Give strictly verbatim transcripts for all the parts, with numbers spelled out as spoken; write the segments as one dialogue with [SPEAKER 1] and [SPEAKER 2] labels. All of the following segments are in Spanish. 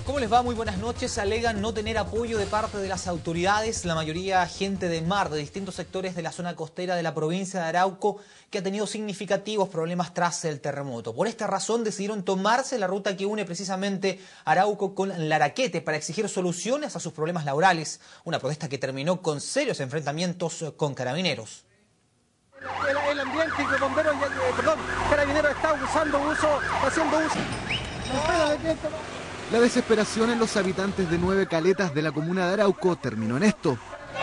[SPEAKER 1] ¿Cómo les va? Muy buenas noches. Alegan no tener apoyo de parte de las autoridades, la mayoría gente de mar, de distintos sectores de la zona costera de la provincia de Arauco, que ha tenido significativos problemas tras el terremoto. Por esta razón decidieron tomarse la ruta que une precisamente Arauco con Laraquete para exigir soluciones a sus problemas laborales. Una protesta que terminó con serios enfrentamientos con carabineros.
[SPEAKER 2] El, el ambiente que bomberos, eh, perdón, carabineros está usando uso, haciendo uso.
[SPEAKER 3] La desesperación en los habitantes de nueve caletas de la comuna de Arauco terminó en esto.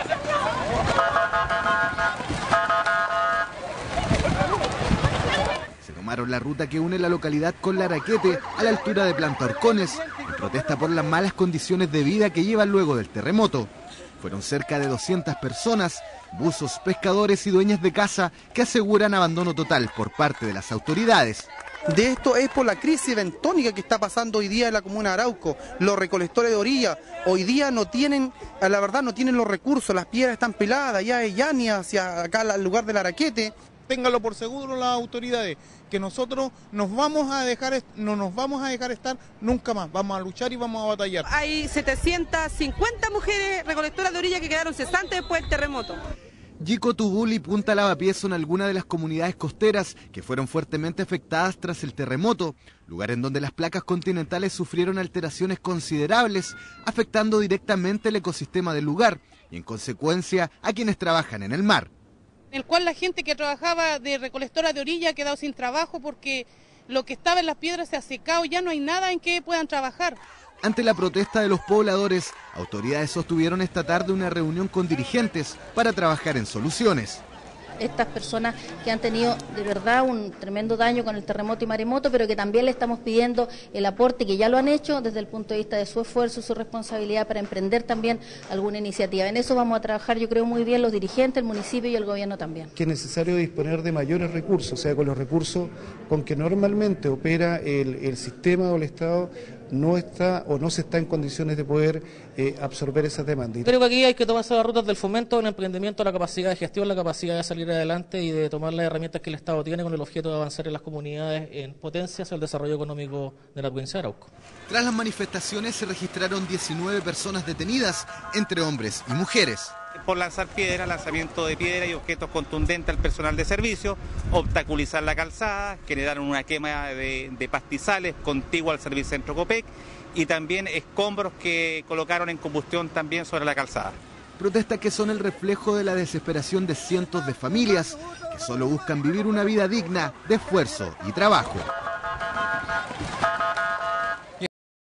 [SPEAKER 3] Se tomaron la ruta que une la localidad con Laraquete a la altura de Planta Orcones, en protesta por las malas condiciones de vida que llevan luego del terremoto. Fueron cerca de doscientas personas, buzos, pescadores y dueñas de casa que aseguran abandono total por parte de las autoridades.
[SPEAKER 4] De esto es por la crisis bentónica que está pasando hoy día en la comuna de Arauco. Los recolectores de orilla hoy día no tienen, a la verdad no tienen los recursos, las piedras están peladas, ya de Llania hacia acá al lugar del Araquete.
[SPEAKER 5] Ténganlo por seguro las autoridades, que nosotros nos vamos a dejar, no nos vamos a dejar estar nunca más, vamos a luchar y vamos a batallar.
[SPEAKER 6] Hay setecientas cincuenta mujeres recolectoras de orilla que quedaron cesantes después del terremoto.
[SPEAKER 3] Yico, Tubul y Punta Lavapiés son algunas de las comunidades costeras que fueron fuertemente afectadas tras el terremoto, lugar en donde las placas continentales sufrieron alteraciones considerables, afectando directamente el ecosistema del lugar y en consecuencia a quienes trabajan en el mar.
[SPEAKER 7] En el cual la gente que trabajaba de recolectora de orilla ha quedado sin trabajo porque lo que estaba en las piedras se ha secado, ya no hay nada en que puedan trabajar.
[SPEAKER 3] Ante la protesta de los pobladores, autoridades sostuvieron esta tarde una reunión con dirigentes para trabajar en soluciones.
[SPEAKER 8] Estas personas que han tenido de verdad un tremendo daño con el terremoto y maremoto, pero que también le estamos pidiendo el aporte, que ya lo han hecho desde el punto de vista de su esfuerzo, su responsabilidad para emprender también alguna iniciativa. En eso vamos a trabajar, yo creo, muy bien los dirigentes, el municipio y el gobierno también.
[SPEAKER 9] Que es necesario disponer de mayores recursos, o sea, con los recursos con que normalmente opera el, el sistema o el Estado, no está o no se está en condiciones de poder eh, absorber esas demandas.
[SPEAKER 10] Creo que aquí hay que tomarse las rutas del fomento del emprendimiento, la capacidad de gestión, la capacidad de salir adelante y de tomar las herramientas que el Estado tiene con el objeto de avanzar en las comunidades en potencia hacia el desarrollo económico de la provincia de Arauco.
[SPEAKER 3] Tras las manifestaciones se registraron diecinueve personas detenidas, entre hombres y mujeres.
[SPEAKER 11] Por lanzar piedra, lanzamiento de piedra y objetos contundentes al personal de servicio, obstaculizar la calzada, generaron una quema de, de pastizales contigua al Servicentro Copec y también escombros que colocaron en combustión también sobre la calzada.
[SPEAKER 3] Protestas que son el reflejo de la desesperación de cientos de familias que solo buscan vivir una vida digna de esfuerzo y trabajo.